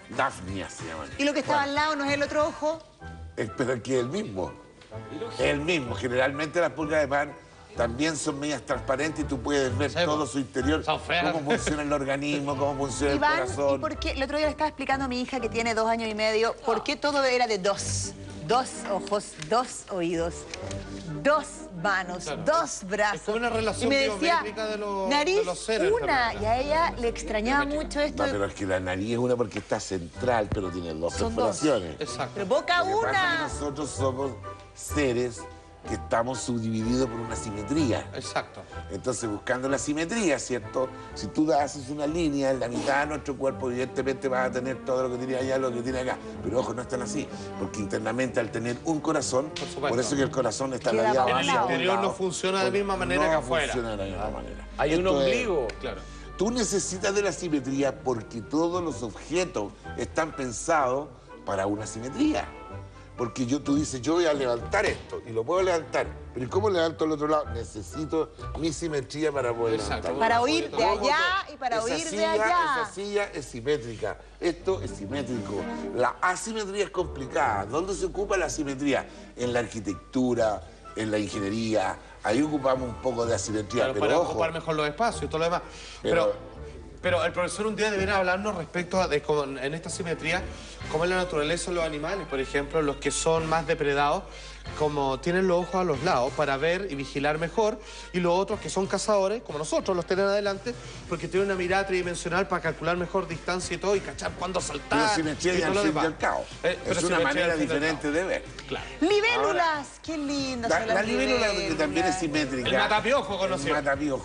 Daphnia se llaman. ¿Y lo que estaba al lado no es el otro ojo? Pero que es el mismo. El mismo. Generalmente las pulgas de pan también son medias transparentes y tú puedes ver todo su interior, cómo funciona el organismo, cómo funciona el corazón. ¿Y por qué? El otro día le estaba explicando a mi hija que tiene 2 años y medio, ¿por qué todo era de 2? 2 ojos, 2 oídos, 2 manos, 2 brazos. Es como una relación y me decía, nariz, de los seres una. Y a ella le extrañaba mucho esto. No, pero es que la nariz es una porque está central, pero tiene 2 Son perforaciones. Exacto. Pero boca Lo que pasa es una. que nosotros somos seres que estamos subdivididos por una simetría. Exacto. Entonces, buscando la simetría, ¿cierto? Si tú haces una línea en la mitad de nuestro cuerpo, evidentemente vas a tener todo lo que tiene allá, lo que tiene acá. Pero ojo, no están así, porque internamente al tener un corazón, por eso que el corazón está Queda radiado en el hacia un interior lado. no funciona de la misma manera que afuera. No funciona de la misma manera. Hay un ombligo. Claro. Tú necesitas de la simetría porque todos los objetos están pensados para una simetría. Porque tú dices, yo voy a levantar esto y lo puedo levantar. Pero ¿y cómo levanto el otro lado? Necesito mi simetría para poder levantarlo. Para oír de allá y para oír de allá. Esa silla es simétrica. Esto es simétrico. La asimetría es complicada. ¿Dónde se ocupa la asimetría? En la arquitectura, en la ingeniería. Ahí ocupamos un poco de asimetría. Claro, pero para ojo, ocupar mejor los espacios y todo lo demás. Pero el profesor un día debería hablarnos respecto a en esta simetría, cómo es la naturaleza de los animales, por ejemplo, los que son más depredados, como tienen los ojos a los lados para ver y vigilar mejor, y los otros que son cazadores, como nosotros, los tienen adelante, porque tienen una mirada tridimensional para calcular mejor distancia y todo, y cachar cuándo saltar. pero simetría y al fin y al cabo. Es una manera diferente de ver. Claro. Libélulas, qué lindas son La las libélula que libélulas. también es simétrica. El matapiojo conocido. El matapiojo.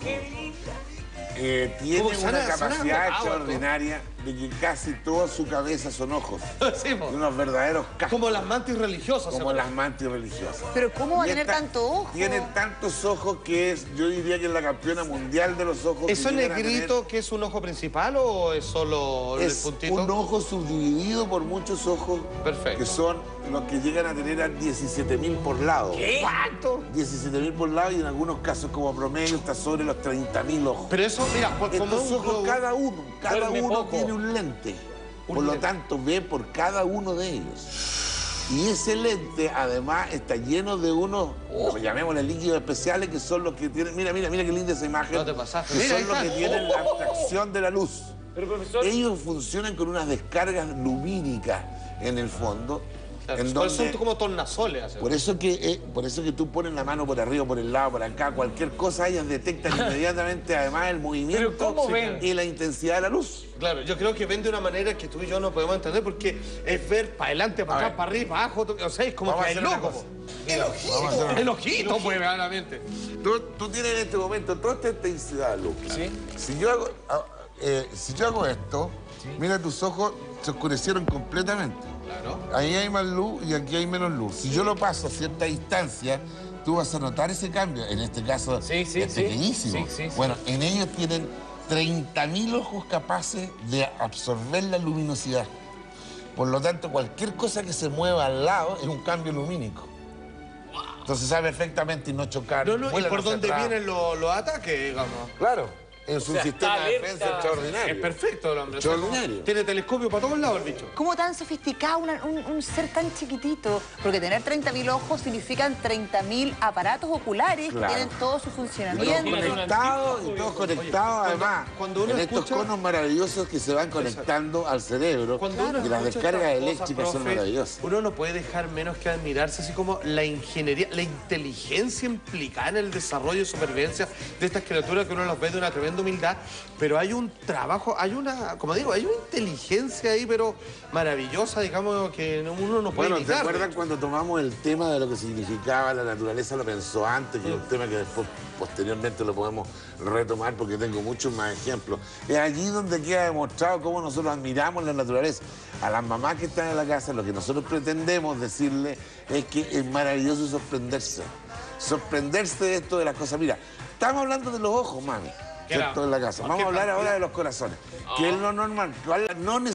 Tiene ¿Cómo una sana capacidad agua, extraordinaria de que casi toda su cabeza son ojos. Sí, po. Unos verdaderos cascos. Como las mantis religiosas. Como las mantis religiosas. Pero ¿cómo va a Y tener esta tanto ojo? Tiene tantos ojos que es, yo diría que es la campeona mundial de los ojos. ¿Eso que llegan a negrito que es un ojo principal o es solo el es puntito? un ojo subdividido por muchos ojos. Perfecto. Que son los que llegan a tener a 17.000 por lado. ¿Qué? ¿Cuánto? 17.000 por lado y en algunos casos como promedio está sobre los 30.000 ojos. Pero eso, mira, como Estos un ojos, globo. cada uno Duerme poco. tiene un lente. Un Por lo lente. tanto, ve por cada uno de ellos. Y ese lente, además, está lleno de unos, llamémosle líquidos especiales, que son los que tienen... Mira qué linda esa imagen. No te pasaste. Que Mira, son los ahí que está. tienen la abstracción de la luz. Pero profesor, Ellos funcionan con unas descargas lumínicas en el fondo. Claro, En son donde, como tornasoles. Así. por eso que tú pones la mano por arriba, por el lado, por acá, cualquier cosa, ellas detectan inmediatamente, además, el movimiento Pero ¿cómo ven? y la intensidad de la luz. Claro, yo creo que ven de una manera que tú y yo no podemos entender porque es ver para adelante, para A atrás, ver. para arriba, para abajo. O sea, es como Vamos que a hay hacer una loco. cosa. po. El ojito, pues, claramente. Tú tienes en este momento toda esta intensidad, Lucas. Sí. Si yo hago esto, mira, tus ojos se oscurecieron completamente. Claro. Ahí hay más luz y aquí hay menos luz. Si yo lo paso a cierta distancia, tú vas a notar ese cambio. En este caso Sí, sí, es sí. pequeñísimo. Sí. Bueno, en ellos tienen 30.000 ojos capaces de absorber la luminosidad. Por lo tanto, cualquier cosa que se mueva al lado es un cambio lumínico. Entonces sabe perfectamente y no chocar. No, no, ¿y vuelan por hacia dónde atrás. vienen los ataques, digamos? Claro, es un sea, sistema está de alerta. defensa extraordinario. Es perfecto el hombre. Extraordinario. Tiene telescopio para todos lados el bicho. ¿Cómo tan sofisticado un ser tan chiquitito? Porque tener 30.000 ojos significan 30.000 aparatos oculares Claro. que tienen todo su Y todos funcionamiento. conectados, y todos conectados, además, cuando uno en estos escucha- conos maravillosos que se van conectando al cerebro. Cuando uno Y las escucha descargas estas eléctricas cosas, son profe, maravillosas. Uno no puede dejar menos que admirarse así como la ingeniería, la inteligencia implicada en el desarrollo y supervivencia de estas criaturas que uno los ve de una tremenda humildad, pero hay un trabajo, hay una, como digo, hay una inteligencia ahí, pero maravillosa, digamos, que uno no puede Bueno, ¿te imitar. acuerdas cuando tomamos el tema de lo que significaba la naturaleza? Lo pensó antes, que es un tema que después, posteriormente, lo podemos retomar porque tengo muchos más ejemplos. Es allí donde queda demostrado cómo nosotros admiramos la naturaleza. A las mamás que están en la casa, lo que nosotros pretendemos decirles es que es maravilloso sorprenderse. Sorprenderse de esto de las cosas. Mira, estamos hablando de los ojos, mami, ¿cierto? En la casa. Vamos a hablar ahora de los corazones, que es lo normal. No